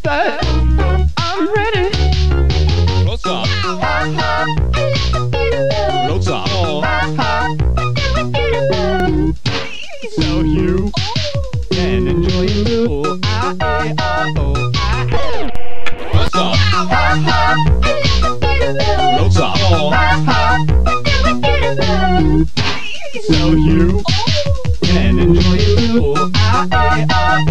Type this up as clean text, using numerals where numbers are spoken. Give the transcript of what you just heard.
said I'm ready. What's up? What's up? So you can enjoy it too. What's up? What's up? So you can enjoy it too.